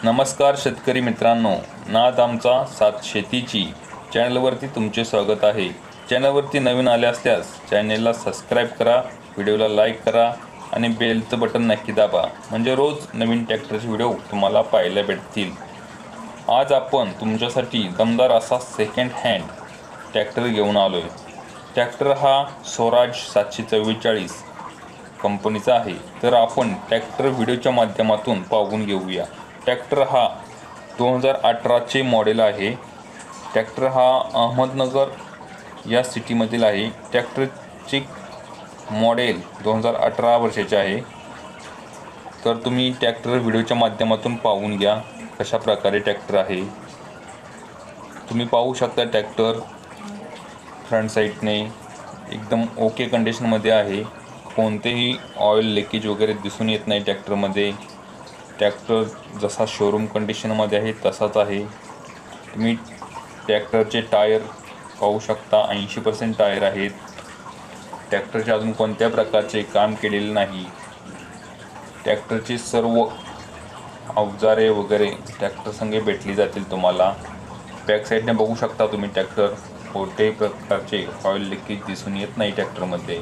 नमस्कार शेतकरी मित्रांनो, नाद आमचा साथ शेतीची चॅनलवरती तुमचे स्वागत आहे। चॅनलवरती नवीन आले असल्यास चॅनलला सबस्क्राईब करा, व्हिडिओला लाईक करा आणि बेलचं बटन नक्की दाबा, म्हणजे रोज नवीन ट्रॅक्टरचे व्हिडिओ तुम्हाला पाहायला भेटतील। आज आपण तुमच्यासाठी दमदार असा सेकंड हँड ट्रॅक्टर घेऊन आलो आहे। ट्रॅक्टर हा स्वराज 744 कंपनीचा आहे। तर आपण ट्रॅक्टर व्हिडिओच्या माध्यमातून पाहून घेऊया। ट्रॅक्टर हा 2018चे मॉडेल आहे। ट्रॅक्टर हा अहमदनगर या सिटीमधील आहे। ट्रॅक्टरचे मॉडेल 2018 वर्षाचे आहे। तर तुम्ही ट्रॅक्टर व्हिडिओच्या माध्यमातून पाहून घ्या कशा प्रकारे ट्रॅक्टर आहे। तुम्ही पाहू शकता ट्रॅक्टर फ्रंट साईडने एकदम ओके कंडिशनमध्ये आहे। कोणतेही ऑइल लिकेज वगैरे दिसून येत नाही ट्रॅक्टरमध्ये। ट्रॅक्टर जसा शोरूम कंडिशनमध्ये आहे तसाच आहे। तुम्ही ट्रॅक्टरचे टायर पाहू शकता, 80% टायर आहेत। ट्रॅक्टरचे अजून कोणत्या प्रकारचे काम केलेले नाही। ट्रॅक्टरची सर्व अवजारे वगैरे ट्रॅक्टर संगे भेटली जातील तुम्हाला। बॅक साईडने बघू शकता तुम्ही ट्रॅक्टर, कोणत्याही प्रकारचे ऑइल लिकेज दिसून येत नाही ट्रॅक्टरमध्ये।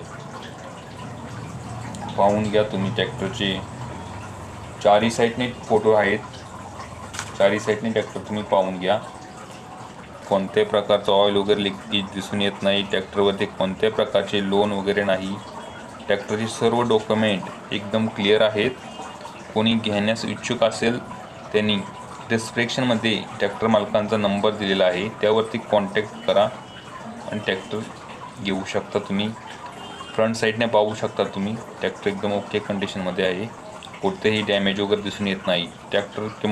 पाहून घ्या तुम्ही ट्रॅक्टरचे चारी साईडने फोटो आहेत। चारी साईडने ट्रॅक्टर तुम्ही पाहून घ्या। कोणत्याही प्रकारचं ऑइल वगैरे लिकेज दिसून येत नाही। ट्रॅक्टरवरती कोणत्याही प्रकारचे लोन वगैरे नाही। ट्रॅक्टरचे सर्व डॉक्युमेंट एकदम क्लिअर आहेत। कोणी घेण्यास इच्छुक असेल त्यांनी डिस्क्रिप्शनमध्ये ट्रॅक्टर मालकांचा नंबर दिलेला आहे, त्यावरती कॉन्टॅक्ट करा आणि ट्रॅक्टर घेऊ शकता तुम्ही। फ्रंट साईडने पाहू शकता तुम्ही ट्रॅक्टर एकदम ओके कंडिशनमध्ये आहे। कोणतेही डॅमेज वगैरे दिसून येत नाही। ट्रॅक्टर